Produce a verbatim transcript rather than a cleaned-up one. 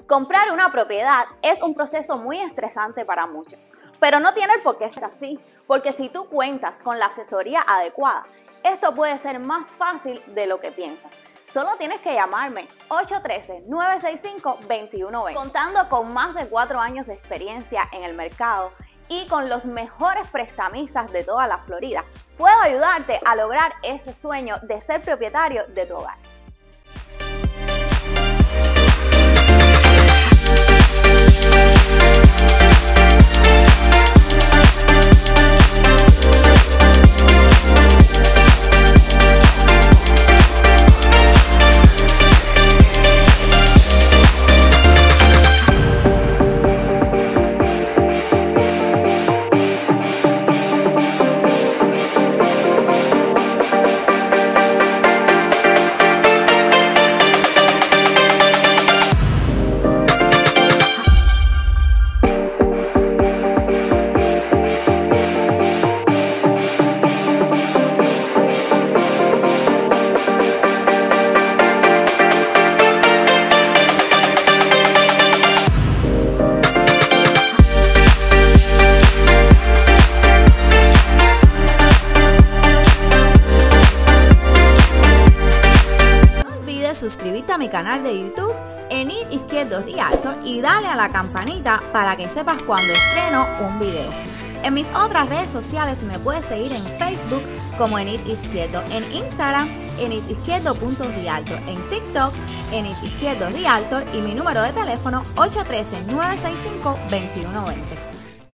Comprar una propiedad es un proceso muy estresante para muchos, pero no tiene por qué ser así, porque si tú cuentas con la asesoría adecuada, esto puede ser más fácil de lo que piensas. Solo tienes que llamarme ocho uno tres, nueve seis cinco, dos uno dos cero. Contando con más de cuatro años de experiencia en el mercado y con los mejores prestamistas de toda la Florida, puedo ayudarte a lograr ese sueño de ser propietario de tu hogar. Suscríbete a mi canal de YouTube, Enid Izquierdo Realtor, y dale a la campanita para que sepas cuando estreno un video. En mis otras redes sociales me puedes seguir en Facebook como Enid Izquierdo, en Instagram enid izquierdo punto realtor, en TikTok Enid Izquierdo Realtor y mi número de teléfono ocho uno tres, nueve seis cinco, dos uno dos cero.